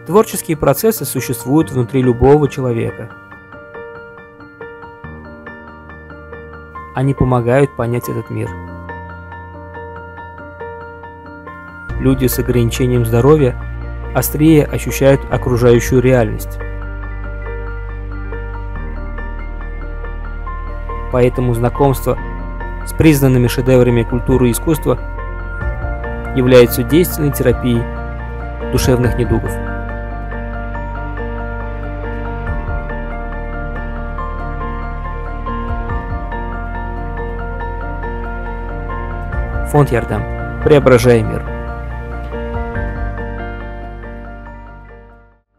Творческие процессы существуют внутри любого человека. Они помогают понять этот мир. Люди с ограничением здоровья острее ощущают окружающую реальность. Поэтому знакомство с признанными шедеврами культуры и искусства является действенной терапией душевных недугов. Фонд Ярдам. Преображай мир.